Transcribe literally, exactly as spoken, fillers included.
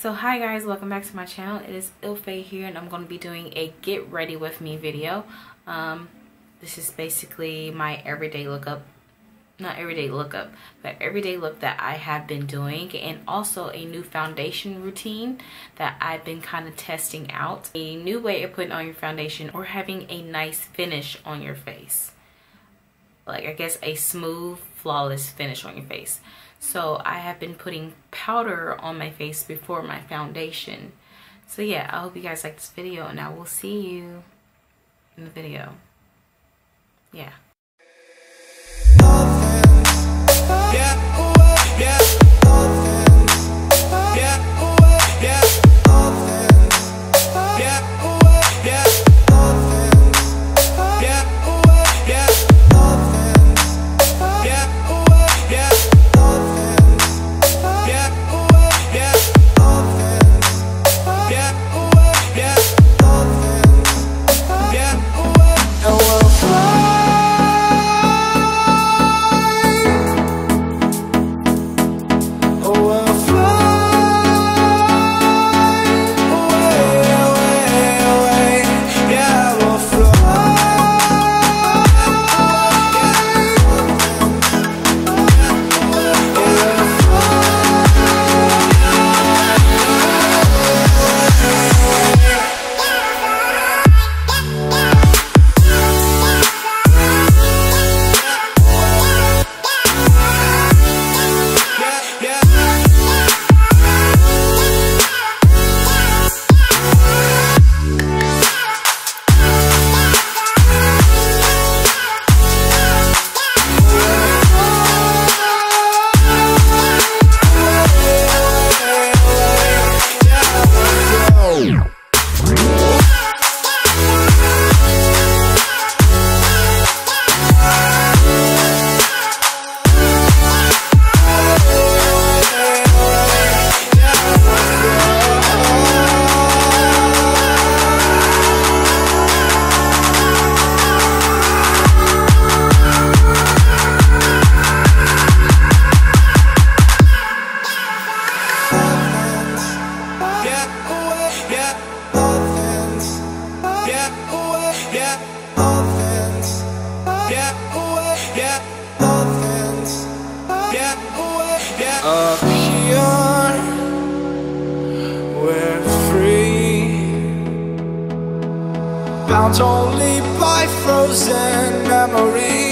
So hi guys, welcome back to my channel. It is Ilfay here, and I'm going to be doing a get ready with me video. Um, this is basically my everyday look up, not everyday look up, but everyday look that I have been doing, and also a new foundation routine that I've been kind of testing out. A new way of putting on your foundation or having a nice finish on your face. Like I guess a smooth, flawless finish on your face. So I have been putting powder on my face before my foundation. So yeah, I hope you guys like this video, and I will see you in the video. Yeah. Up here, we're free, bound only by frozen memories.